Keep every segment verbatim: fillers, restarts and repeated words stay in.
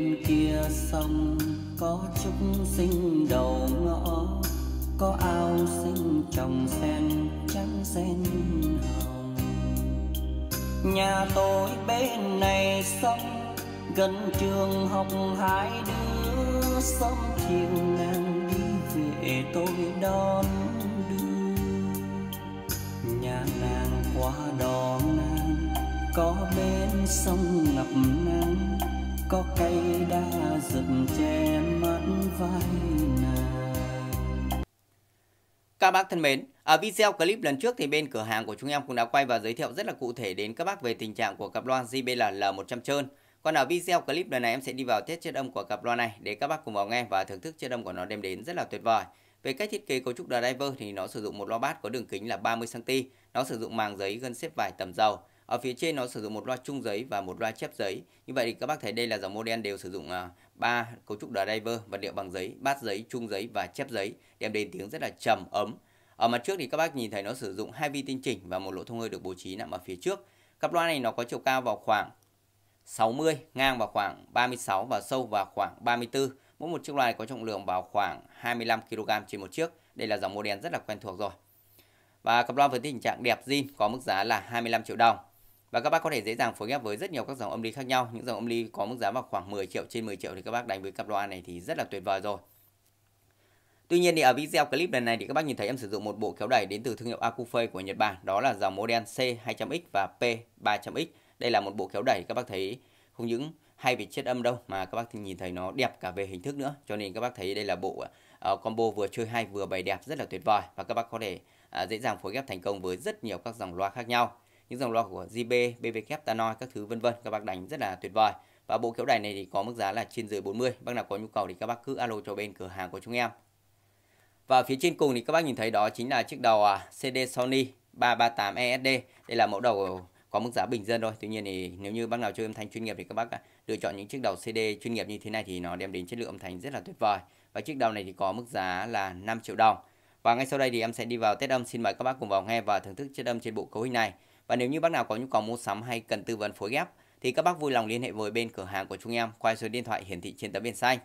bên kia sông có trúc xinh đầu ngõ, có ao xinh trồng sen trắng sen hồng. Nhà tôi bên này sông, gần trường học hai đứa sớm chiều nàng đi về tôi đón đưa. Nhà nàng qua đò ngang, có bên sông ngập nắng, có cây đa rừng che mắt vai nàng. Các bác thân mến, ở video clip lần trước thì bên cửa hàng của chúng em cũng đã quay và giới thiệu rất là cụ thể đến các bác về tình trạng của cặp loa J B L L một trăm trơn. Còn ở video clip lần này em sẽ đi vào test chất âm của cặp loa này để các bác cùng vào nghe và thưởng thức chất âm của nó đem đến rất là tuyệt vời. Về cách thiết kế cấu trúc driver thì nó sử dụng một loa bass có đường kính là ba mươi xăng ti mét, nó sử dụng màng giấy gân xếp vải tầm dầu. Ở phía trên nó sử dụng một loa trung giấy và một loa chép giấy. Như vậy thì các bác thấy đây là dòng model đều sử dụng ba uh, cấu trúc driver, vật liệu bằng giấy, bass giấy, trung giấy và chép giấy, đem đến tiếng rất là trầm ấm. Ở mặt trước thì các bác nhìn thấy nó sử dụng hai vi tinh chỉnh và một lỗ thông hơi được bố trí nằm ở phía trước. Cặp loa này nó có chiều cao vào khoảng sáu mươi, ngang vào khoảng ba mươi sáu và sâu vào khoảng ba mươi tư. Mỗi một chiếc loa này có trọng lượng vào khoảng hai mươi lăm ki lô gam trên một chiếc. Đây là dòng model rất là quen thuộc rồi. Và cặp loa với tình trạng đẹp zin có mức giá là hai mươi lăm triệu đồng. Và các bác có thể dễ dàng phối ghép với rất nhiều các dòng âm ly khác nhau. Những dòng âm ly có mức giá vào khoảng mười triệu, trên mười triệu thì các bác đánh với cặp loa này thì rất là tuyệt vời rồi. Tuy nhiên thì ở video clip lần này thì các bác nhìn thấy em sử dụng một bộ kéo đẩy đến từ thương hiệu Akufei của Nhật Bản. Đó là dòng model C hai trăm X và P ba trăm X. Đây là một bộ kéo đẩy các bác thấy không những hay về chất âm đâu mà các bác nhìn thấy nó đẹp cả về hình thức nữa. Cho nên các bác thấy đây là bộ uh, combo vừa chơi hay vừa bày đẹp rất là tuyệt vời. Và các bác có thể uh, dễ dàng phối ghép thành công với rất nhiều các dòng loa khác nhau. Những dòng loa của J B, B W K, Tannoy các thứ vân vân, các bác đánh rất là tuyệt vời. Và bộ kéo đẩy này thì có mức giá là trên dưới bốn mươi. Bác nào có nhu cầu thì các bác cứ alo cho bên cửa hàng của chúng em. Và phía trên cùng thì các bác nhìn thấy đó chính là chiếc đầu C D Sony ba ba tám E S D. Đây là mẫu đầu có mức giá bình dân thôi. Tuy nhiên thì nếu như bác nào chơi âm thanh chuyên nghiệp thì các bác lựa chọn những chiếc đầu C D chuyên nghiệp như thế này thì nó đem đến chất lượng âm thanh rất là tuyệt vời. Và chiếc đầu này thì có mức giá là năm triệu đồng. Và ngay sau đây thì em sẽ đi vào test âm. Xin mời các bác cùng vào nghe và thưởng thức chất âm trên bộ cấu hình này. Và nếu như bác nào có nhu cầu mua sắm hay cần tư vấn phối ghép thì các bác vui lòng liên hệ với bên cửa hàng của chúng em qua số điện thoại hiển thị trên tấm biển xanh.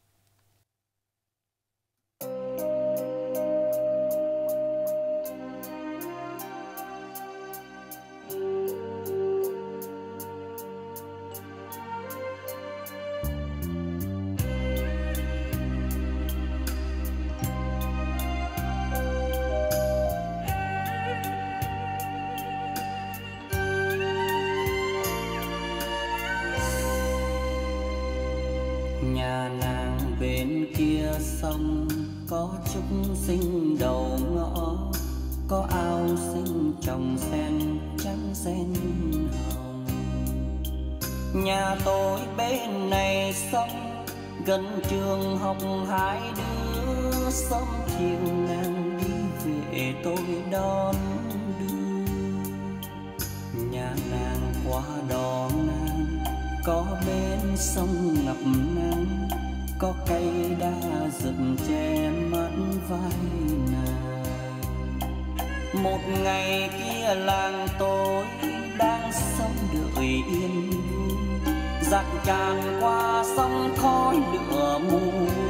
Nhà nàng bên kia sông có trúc xinh đầu ngõ, có ao xinh trồng sen trắng sen hồng. Nhà tôi bên này sông, gần trường học hai đứa sớm chiều nàng đi về tôi đón đưa. Nhà nàng qua đò ngang, có bên sông ngập nắng, có cây đa rừng che mắt vai nàng. Một ngày kia làng tôi đang sống đợi yên vui, giặc tràn qua sông khói lửa mù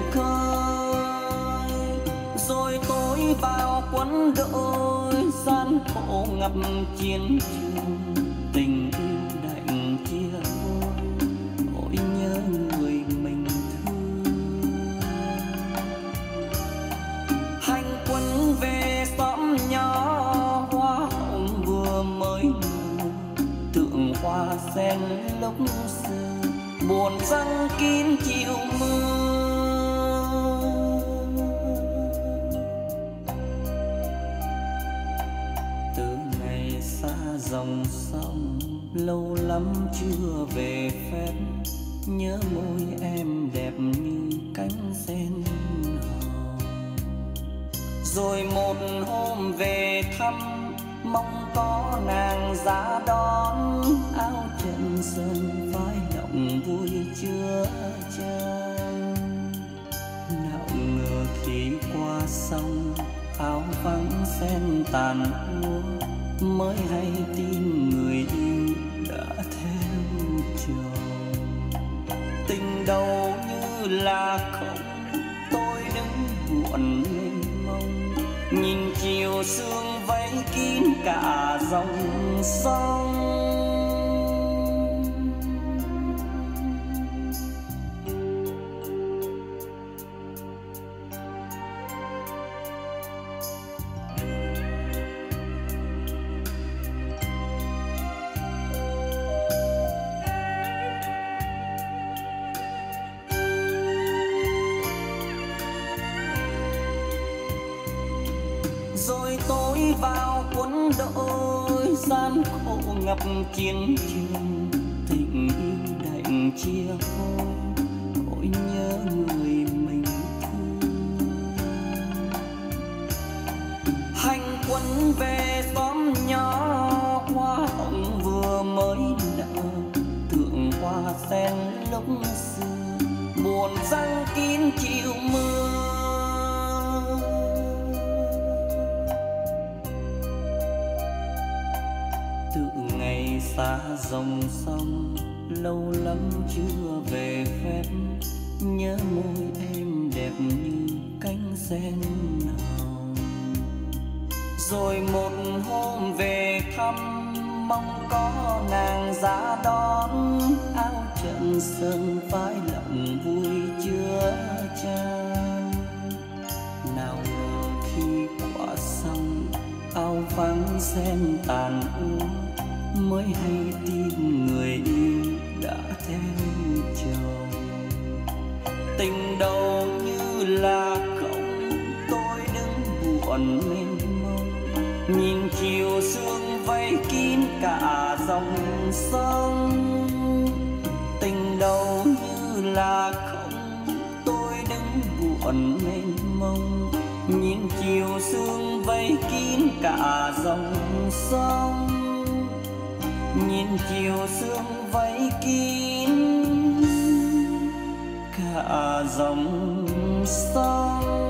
khơi. Rồi tôi vào quân đội, gian khổ ngập chiến trường, tình yêu đành chia đôi, ôi nhớ người mình thương. Hành quân về xóm nhỏ, hoa hồng vừa mới nở, tượng hoa sen lúc xưa buồn răng kín chiều mưa. Từ ngày xa dòng sông, lâu lắm chưa về phép, nhớ môi em đẹp như cánh sen hồng. Rồi một hôm về thăm, mong có nàng ra đón, áo trần sơn vai động vui chưa chan. Nào ngờ khi qua sông, áo vắng sen tàn úa, mới hay tin người yêu đã theo chồng. Tình đầu như là không, tôi đứng buồn mênh mông, nhìn chiều sương vây kín cả dòng sông. Rồi tôi vào quân đội, gian khổ ngập chiến trường, tình yêu đành chia phôi, ôi nhớ người mình thương. Hành quân về xóm nhỏ, hoa hồng vừa mới nở, tượng hoa sen lúc xưa buồn răng kín chiều mưa. Từ ngày xa dòng sông, lâu lắm chưa về phép, nhớ môi em đẹp như cánh sen hồng. Rồi một hôm về thăm, mong có nàng ra đón, áo trận sơn phái lòng vui chưa chan. Nào ngờ khi qua sông, áo vắng sen tàn úa, mới hay tin người yêu đã theo chồng. Tình đầu như là không, tôi đứng buồn mênh mông, nhìn chiều sương vây kín cả dòng sông. Tình đầu như là không, tôi đứng buồn mênh mông, nhìn chiều sương vây kín cả dòng sông. Nhìn chiều sương vây kín cả dòng sông.